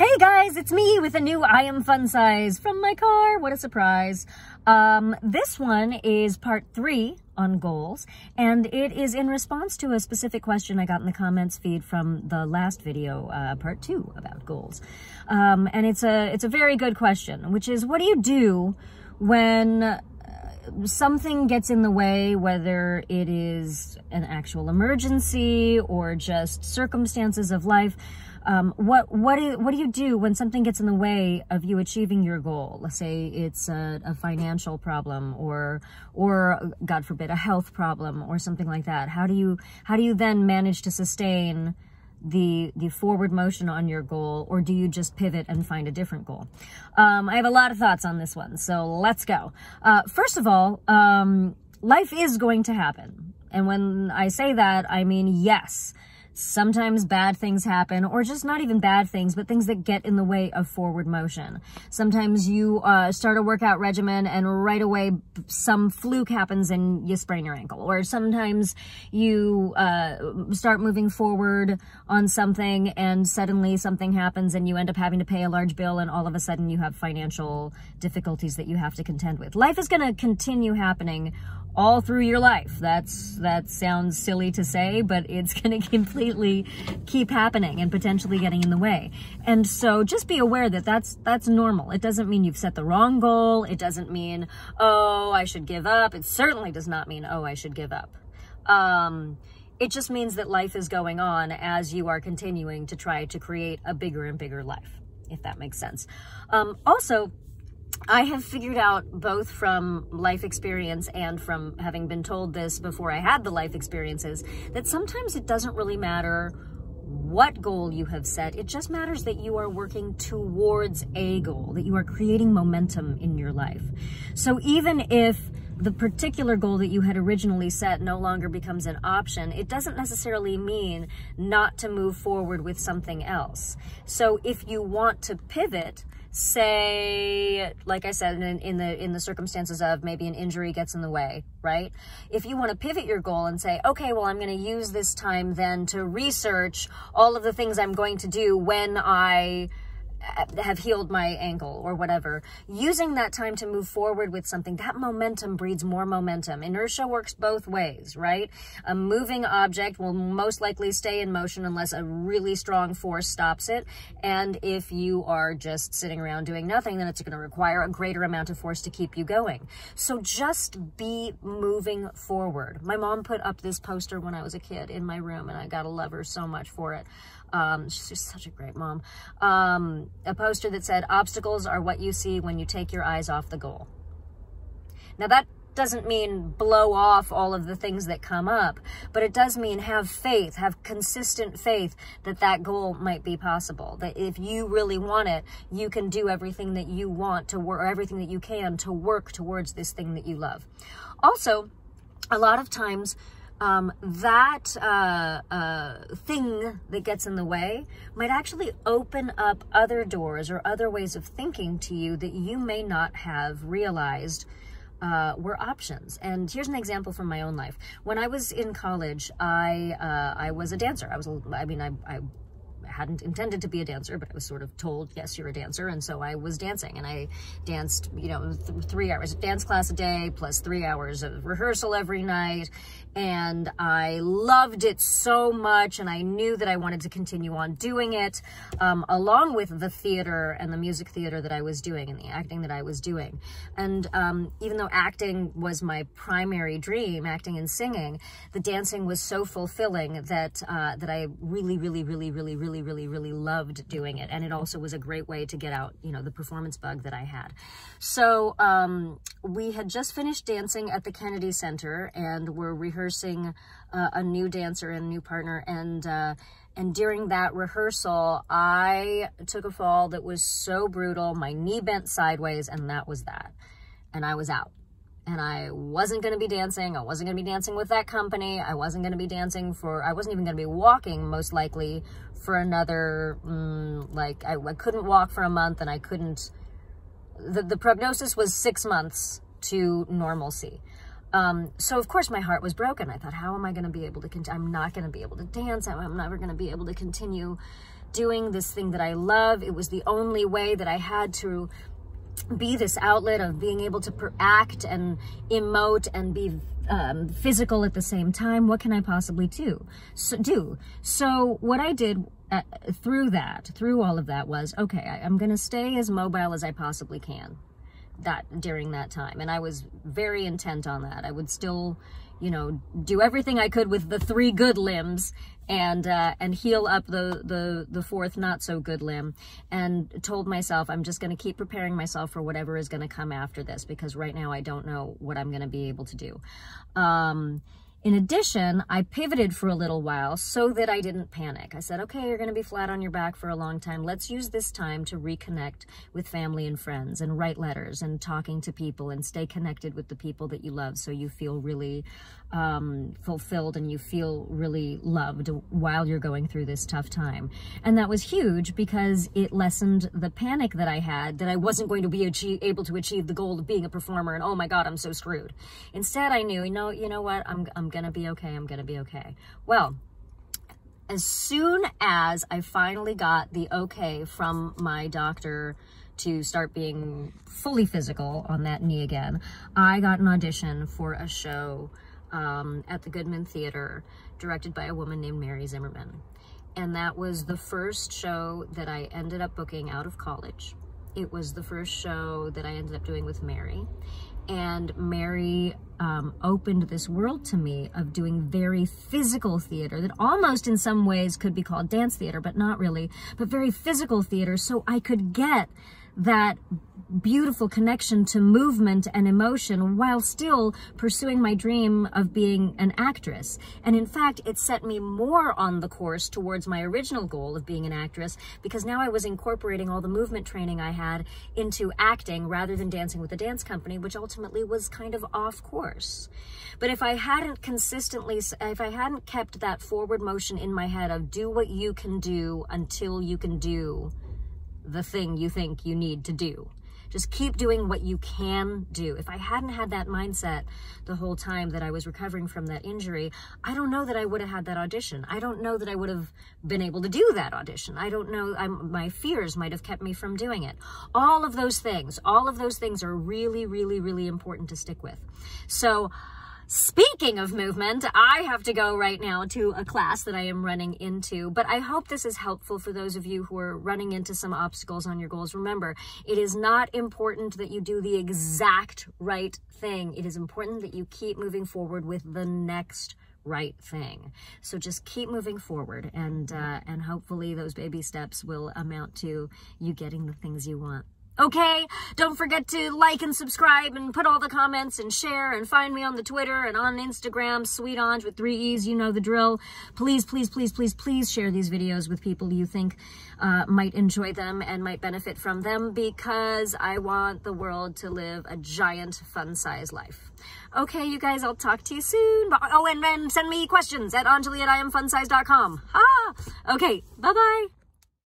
Hey guys, it's me with a new I Am Fun Size from my car. What a surprise. This one is part 3 on goals, and it is in response to a specific question I got in the comments feed from the last video, part 2 about goals. And it's a very good question, which is, what do you do when something gets in the way, whether it is an actual emergency or just circumstances of life? What do you do when something gets in the way of you achieving your goal? Let's say it's a financial problem or God forbid, a health problem or something like that. How do you then manage to sustain the forward motion on your goal, or do you just pivot and find a different goal? I have a lot of thoughts on this one, so let's go. First of all, life is going to happen. And when I say that, I mean, yes, sometimes bad things happen, or just not even bad things, but things that get in the way of forward motion. Sometimes you start a workout regimen and right away some fluke happens and you sprain your ankle. Or sometimes you start moving forward on something and suddenly something happens and you end up having to pay a large bill, and all of a sudden you have financial difficulties that you have to contend with. Life is going to continue happening all through your life. That sounds silly to say, but it's going to completely keep happening and potentially getting in the way. And so just be aware that that's normal. It doesn't mean you've set the wrong goal. It doesn't mean, oh, I should give up. It certainly does not mean, oh, I should give up. It just means that life is going on as you are continuing to try to create a bigger and bigger life, if that makes sense. Also, I have figured out, both from life experience and from having been told this before I had the life experiences, that sometimes it doesn't really matter what goal you have set. It just matters that you are working towards a goal, that you are creating momentum in your life. So even if the particular goal that you had originally set no longer becomes an option, it doesn't necessarily mean not to move forward with something else. So if you want to pivot, say, like I said, in the circumstances of maybe an injury gets in the way, right? If you want to pivot your goal and say, okay, well, I'm going to use this time then to research all of the things I'm going to do when I have healed my ankle or whatever, using that time to move forward with something, that momentum breeds more momentum. Inertia works both ways, right? A moving object will most likely stay in motion unless a really strong force stops it. And if you are just sitting around doing nothing, then it's going to require a greater amount of force to keep you going. So just be moving forward. My mom put up this poster when I was a kid in my room, and I gotta love her so much for it. She's just such a great mom. A poster that said, obstacles are what you see when you take your eyes off the goal. Now that doesn't mean blow off all of the things that come up, but it does mean have faith, have consistent faith that that goal might be possible. That if you really want it, you can do everything that you want to work, or everything that you can to work towards this thing that you love. Also, a lot of times, thing that gets in the way might actually open up other doors or other ways of thinking to you that you may not have realized were options. And here's an example from my own life. When I was in college, I was a dancer. I hadn't intended to be a dancer, but I was sort of told, yes, you're a dancer. And so I was dancing, and I danced, 3 hours of dance class a day, plus 3 hours of rehearsal every night. And I loved it so much, and I knew that I wanted to continue on doing it, along with the theater and the music theater that I was doing and the acting that I was doing. And even though acting was my primary dream, acting and singing, the dancing was so fulfilling that I really loved doing it. And it also was a great way to get out, the performance bug that I had. So we had just finished dancing at the Kennedy Center, and we're rehearsing a new dancer and a new partner, and during that rehearsal, I took a fall that was so brutal. My knee bent sideways, and that was that. And I was out. And I wasn't going to be dancing. I wasn't going to be dancing with that company. I wasn't going to be dancing I wasn't even going to be walking, most likely, for another, I couldn't walk for a month, and I couldn't, the prognosis was 6 months to normalcy. So of course my heart was broken. I thought, how am I going to be able to I'm not going to be able to dance. I'm never going to be able to continue doing this thing that I love. It was the only way that I had to be this outlet of being able to act and emote and be physical at the same time. What can I possibly do? So what I did through all of that was, okay, I'm going to stay as mobile as I possibly can during that time. And I was very intent on that. I would still, you know, do everything I could with the 3 good limbs and heal up the 4th not so good limb, and told myself I'm just going to keep preparing myself for whatever is going to come after this, because right now I don't know what I'm going to be able to do. In addition, I pivoted for a little while so that I didn't panic. I said, okay, you're going to be flat on your back for a long time. Let's use this time to reconnect with family and friends and write letters and talking to people and stay connected with the people that you love, so you feel really fulfilled and you feel really loved while you're going through this tough time. And that was huge because it lessened the panic that I had, that I wasn't going to be able to achieve the goal of being a performer and, oh my God, I'm so screwed. Instead, I knew, you know what, I'm gonna be okay. I'm gonna be okay. Well, as soon as I finally got the okay from my doctor to start being fully physical on that knee again, I got an audition for a show at the Goodman Theater, directed by a woman named Mary Zimmerman. And that was the first show that I ended up booking out of college. It was the first show that I ended up doing with Mary. And Mary opened this world to me of doing very physical theater that almost in some ways could be called dance theater, but not really, but very physical theater, so I could get that beautiful connection to movement and emotion while still pursuing my dream of being an actress. And in fact, it set me more on the course towards my original goal of being an actress, because now I was incorporating all the movement training I had into acting rather than dancing with the dance company, which ultimately was kind of off course. But if I hadn't kept that forward motion in my head of do what you can do until you can do the thing you think you need to do. Just keep doing what you can do. If I hadn't had that mindset the whole time that I was recovering from that injury, I don't know that I would have had that audition. I don't know that I would have been able to do that audition. I don't know, my fears might have kept me from doing it. All of those things are really, really, really important to stick with. So, speaking of movement, I have to go right now to a class that I am running into, but I hope this is helpful for those of you who are running into some obstacles on your goals. Remember, it is not important that you do the exact right thing. It is important that you keep moving forward with the next right thing. So just keep moving forward, and hopefully those baby steps will amount to you getting the things you want. Okay, don't forget to like and subscribe and put all the comments and share, and find me on the Twitter and on Instagram, Sweet Anj with 3 E's, you know the drill. Please, please, please, please, please share these videos with people you think might enjoy them and might benefit from them, because I want the world to live a giant fun-sized life. Okay, you guys, I'll talk to you soon. Oh, and then send me questions at Anjali@IamFunsize.com. Okay, bye-bye.